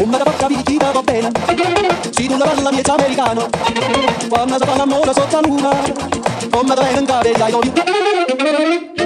Come da porca vita va bene, si tu la parla miezza americano, quando si fa l'amore sotto la luna, come da bene in cave, I love you.